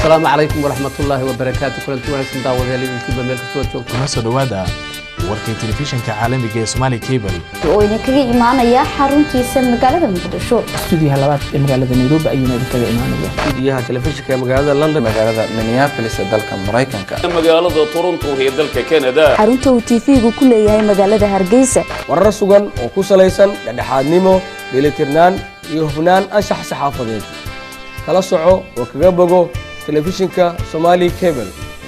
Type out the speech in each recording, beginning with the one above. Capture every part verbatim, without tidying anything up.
السلام عليكم ورحمة الله وبركاته. كلنتي ونحن دعوة هذه الكتب من الكتب كنا سدوادا warkay telefishinka caalamiga ee Somali Cable oo ina kaga imaanaya xaruntiisa magaalada Muqdisho studiyaha labaad ee magaalada Nairobi ayuu kaga imaanaya studiyaha telefishinka magaalada London magaalada Minneapolis ee dalka Mareykanka magaalada Toronto ee dalka Canada xarunta uu T V-gu ku leeyahay magaalada Hargeysa warar sugan oo ku saleysan dhexdhexaadnimo dheelitirnaan iyo hufnaan anshax saxaafadeed kala soco oo kaga bogo telefishinka Somali Cable.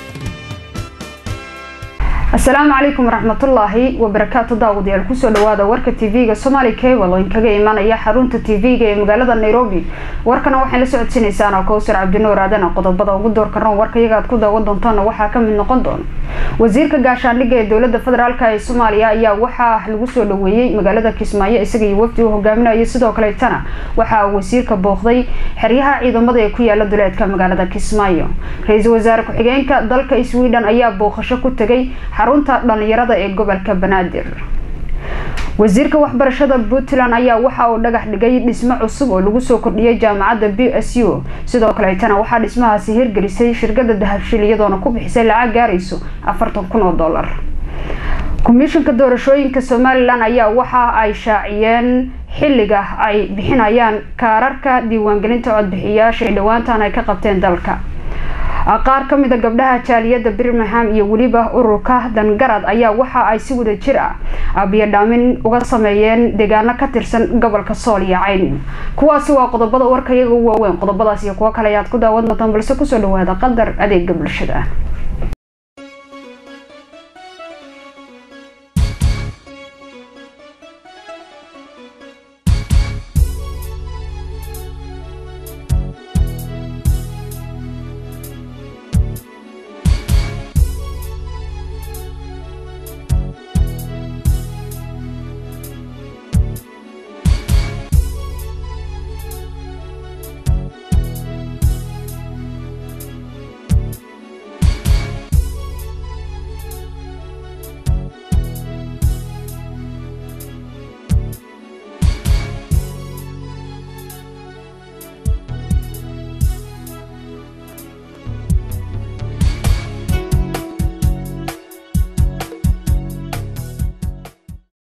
السلام عليكم ورحمة الله وبركاته. داود يا الكوسو لوادا ورك تي في Somali Cable وإن كجا إيمان يا حرونت تي في مجالة نيروبي وركنا وحنا لسه عدسين سنة كوسر عبد النور عدنا قطب بدأ وقدر كرنا ورك يجاد كودا ودن طنا وحكم من نقدون وزير كجاشان لجى دولة الفدرال كاي سوماليا يا وحا الكوسو لوي مجالة كسماية إسقي وفد وهجامنا يسدو كليتنا وحا وزير كبوخذي حريها عيد مضى يكوي على دولة كمجالة كسماية رئيس وزراء كحجين كدل كإسويدان أيا بوخشة كتجي xarunta dhalinyarada ee gobolka Banaadir. wasiirka waxbarashada Puntland ayaa waxa uu dhagax dhigay dhismo cusub oo lagu soo kordhiyay jaamacadda B S U sidoo kale aytana waxa dhismahaasi hirgelisay shirkadda dahabshiil iyadoona ku bixisay lacag gaarayso afartan kun oo dollar. komishanka doorashooyinka Somaliland ayaa waxa ay shaaciyeen xilliga ay bixinayaan kaararka diiwaangelinta codbixiyaasha dhawaantan ay ka qabteen dalka. qaar ka mid ah gabdhaha jaaliyada Birmingham iyo waliba ururka dangarad ayaa waxa ay si wada jir ah abiya dhaamin uga sameeyeen deegaano ka tirsan gobolka Sool iyo Cayn. kuwaasi waa qodobada warkayaga waaweyn. qodobadaas iyo kuwa kale ayaad ku daawan doontaan balse ku soo dhawaada qadar adeeg bulshada.